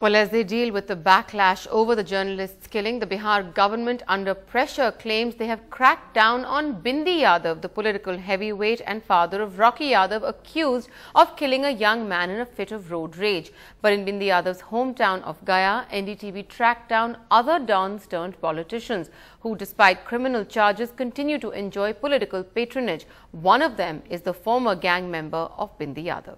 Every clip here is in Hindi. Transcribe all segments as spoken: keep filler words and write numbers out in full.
Well, as they deal with the backlash over the journalist's killing, the Bihar government, under pressure, claims they have cracked down on Bindi Yadav, the political heavyweight and father of Rocky Yadav, accused of killing a young man in a fit of road rage. But in Bindi Yadav's hometown of Gaya, N D T V tracked down other dons turned politicians who, despite criminal charges, continue to enjoy political patronage. One of them is the former gang member of Bindi Yadav.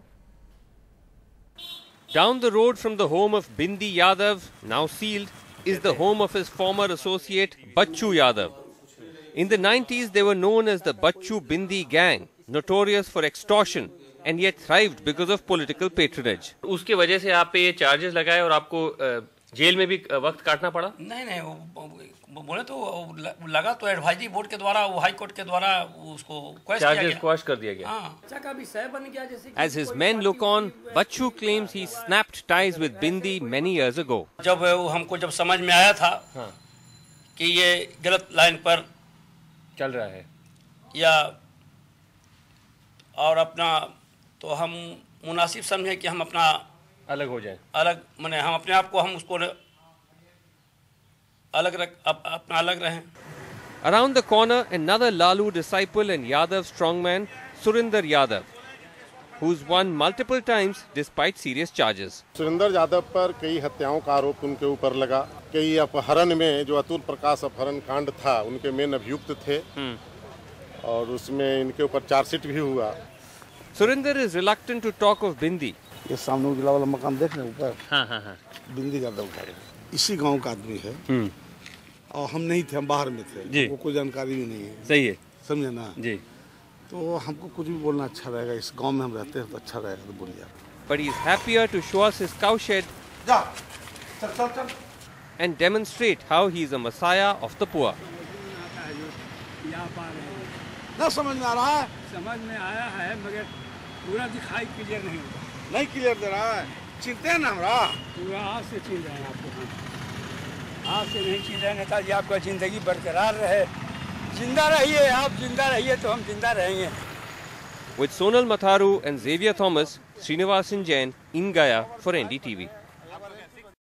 Down the road from the home of Bindi Yadav, now sealed, is the home of his former associate Bachchu Yadav. In the nineties, they were known as the Bachchu Bindi gang, notorious for extortion, and yet thrived because of political patronage. उसके वजह से आप पे ये चार्जेस लगाए और आपको जेल में भी वक्त काटना पड़ा? नहीं नहीं वो बोले तो लगा तो एडवाइजरी बोर्ड के द्वारा, वो हाई कोर्ट के द्वारा उसको क्वेश्चन किया गया, चार्जेस क्वेश्च कर दिया गया। हाँ, अच्छा का विषय बन गया जैसे। As his men look on, Bachchu claims he snapped ties with Bindi many years ago. जब हमको जब समझ में आया था हाँ। कि ये गलत लाइन पर चल रहा है या और अपना, तो हम मुनासिब समझे कि हम अपना अलग हो जाए, अलग माने हम अपने आप को हम उसको अलग रख अप, अपना अलग रहें। Around the corner, another Lalu disciple and Yadav strongman, Surinder Yadav, who's won multiple times despite serious charges. Surinder Yadav पर कई हत्याओं का आरोप उनके ऊपर लगा। कई अपहरण में, जो अतुल प्रकाश अपहरण कांड था, उनके मेन अभियुक्त थे और उसमें इनके ऊपर चार्जशीट भी हुआ। Surinder is reluctant to talk of Bindi. ये सामने उजला वाला मकान देख रहे हैं ऊपर? हाँ हाँ हाँ। बिंदी यादव का इसी गांव का आदमी है और हम नहीं थे, हम बाहर में थे, वो कोई जानकारी भी नहीं है। सही है, समझे ना जी। तो हमको कुछ भी बोलना अच्छा रहेगा, इस गांव में हम रहते हैं तो अच्छा रहेगा, तो बोलिए। But he is happier to show us his cowshed जा, चल चल चल, and demonstrate how he is a messiah of the poor. ना समझ में आ रहा है? समझ में आया है मगर पूरा दिखाई क्लियर नहीं होता। नहीं क्लियर दे रहा है, चिंते हैं ना हमरा? पूरा हाथ से छीन रहे हैं आपको, हाथ से नहीं छीन रहे हैं। नेताजी आपका जिंदगी बरकरार रहे, जिंदा रहिए, आप जिंदा रहिए तो हम जिंदा रहेंगे। With Sonal Matharu and Xavier Thomas, Srinivasan Jain in Gaya for N D T V.